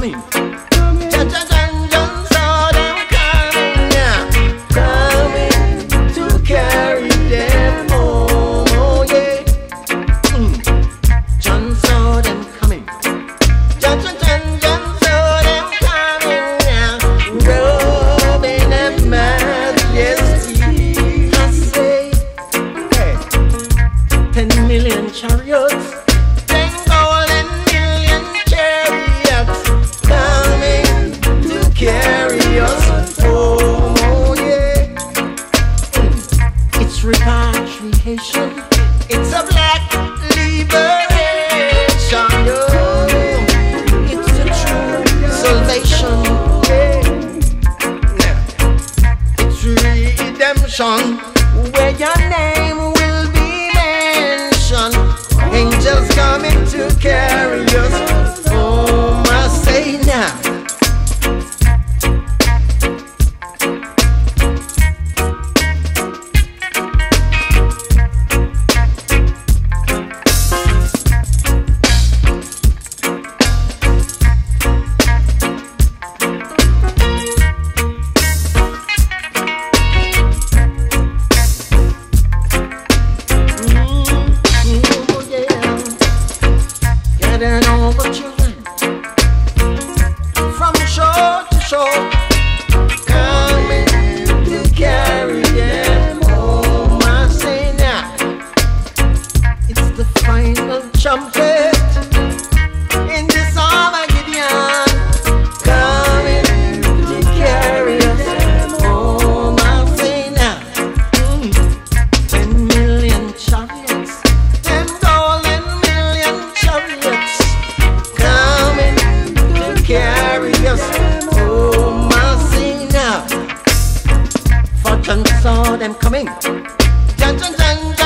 coming. John saw them coming now. Coming to carry them home. Oh yeah. John saw them coming. John saw them coming now. Robin and majesty. I say, hey, 10 million chariots. Carry us home, oh yeah. It's repatriation. It's a black liberation, yo. It's a true salvation, yeah. It's redemption, where your name will be mentioned. Angels coming to carry us home, I say now. Saw them coming. John